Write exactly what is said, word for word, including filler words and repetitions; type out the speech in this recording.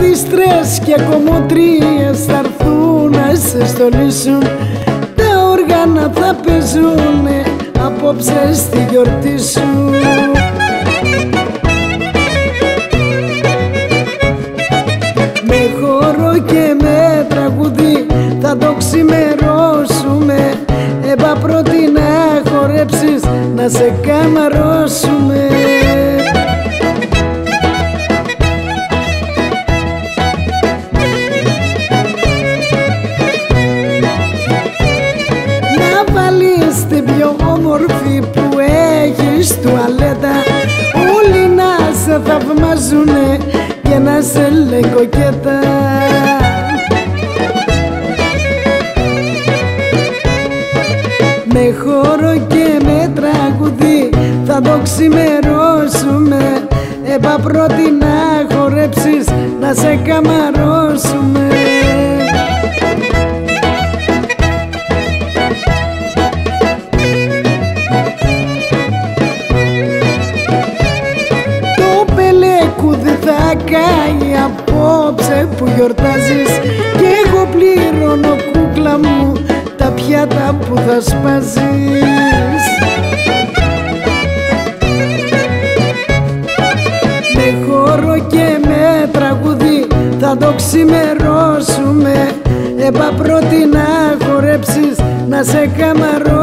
Αρθίστρες και κομμωτρίες θα έρθουν να σε στολίσουν. Τα όργανα θα παίζουνε απόψε στη γιορτή σου. Με χώρο και με τραγουδί θα το ξημερώσουμε. Έμπα πρώτη να χορέψεις, να σε καμαρώσουμε. Να βάλεις την πιο όμορφη που έχεις τουαλέτα, όλοι να σε θαυμάζουνε και να σε λένε κοκέτα. Με χώρο και με τραγουδί θα το ξημερώσουμε. Έπα πρώτη να χορέψεις, να σε καμαρώσουμε. Το πελεκούδι θα καεί απόψε που γιορτάζεις και εγώ πληρώνω κούκλα μου τα πιάτα που θα σπάζεις. Με χώρο και με τραγουδί θα το ξημερώσουμε. Έπα πρώτη να χορέψεις, να σε καμαρώ.